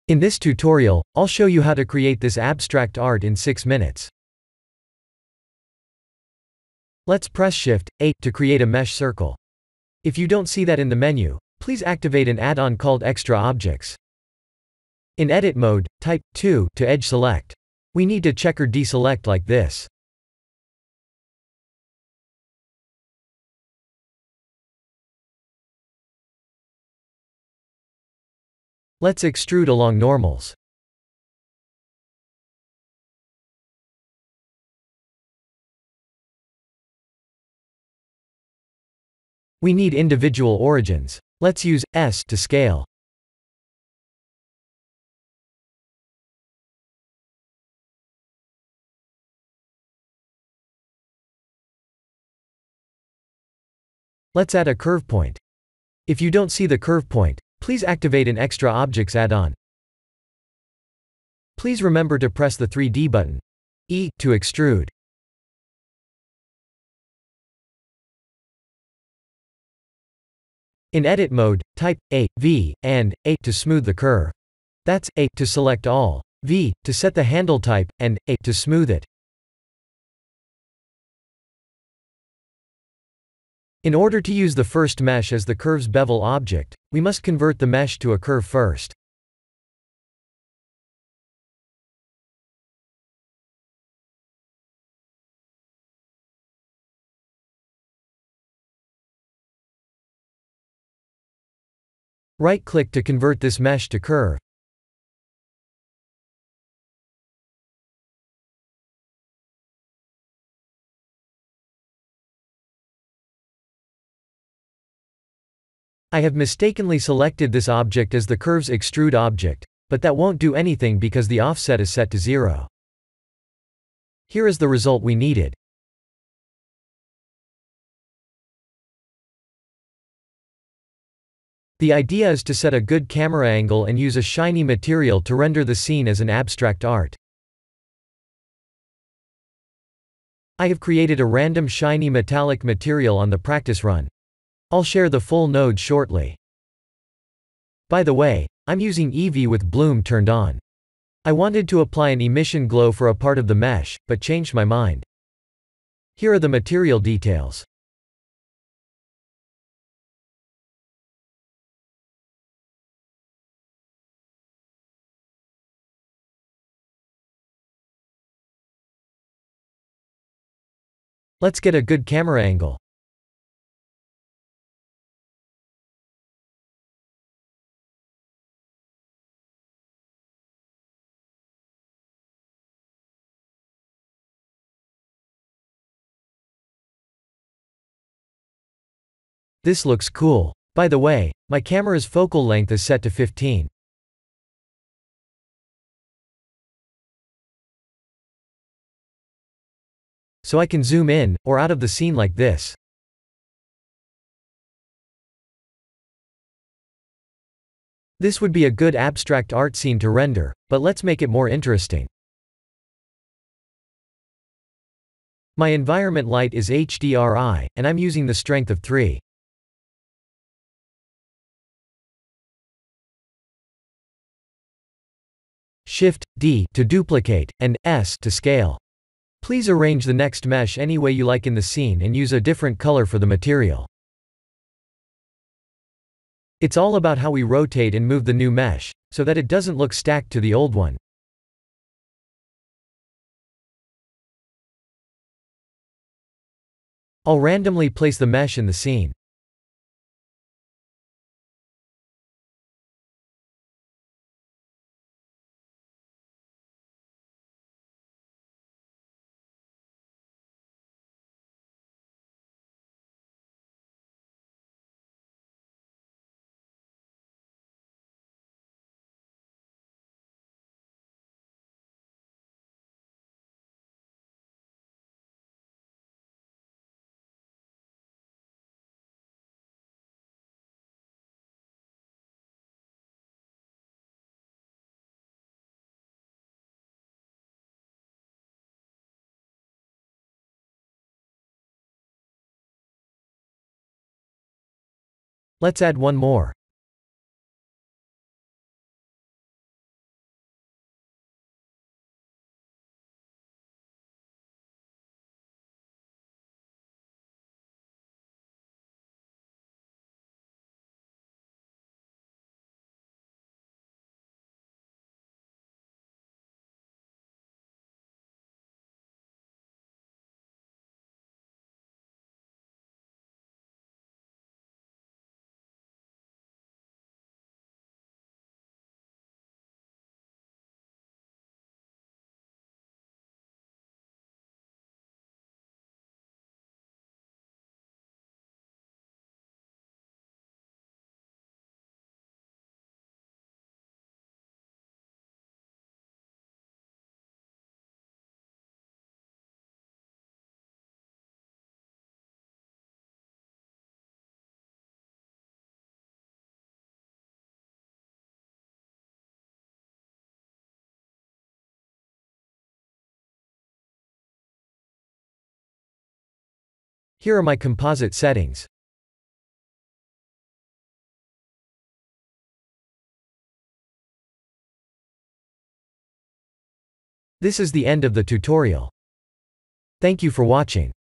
In this tutorial, I'll show you how to create this abstract art in 6 minutes. Let's press Shift+A to create a mesh circle. If you don't see that in the menu, please activate an add-on called Extra Objects. In edit mode, type 2 to edge select. We need to check or deselect like this. Let's extrude along normals. We need individual origins. Let's use S to scale. Let's add a curve point. If you don't see the curve point, please activate an Extra Objects add-on. Please remember to press the 3D button. E to extrude. In edit mode, type A, V, and A to smooth the curve. That's A to select all, V to set the handle type, and A to smooth it. In order to use the first mesh as the curve's bevel object, we must convert the mesh to a curve first. Right-click to convert this mesh to curve. I have mistakenly selected this object as the curve's extrude object, but that won't do anything because the offset is set to 0. Here is the result we needed. The idea is to set a good camera angle and use a shiny material to render the scene as an abstract art. I have created a random shiny metallic material on the practice run. I'll share the full node shortly. By the way, I'm using Eevee with bloom turned on. I wanted to apply an emission glow for a part of the mesh, but changed my mind. Here are the material details. Let's get a good camera angle. This looks cool. By the way, my camera's focal length is set to 15. So I can zoom in, or out of the scene like this. This would be a good abstract art scene to render, but let's make it more interesting. My environment light is HDRI, and I'm using the strength of 3. Shift+D to duplicate, and S to scale. Please arrange the next mesh any way you like in the scene and use a different color for the material. It's all about how we rotate and move the new mesh, so that it doesn't look stacked to the old one. I'll randomly place the mesh in the scene. Let's add one more. Here are my composite settings. This is the end of the tutorial. Thank you for watching.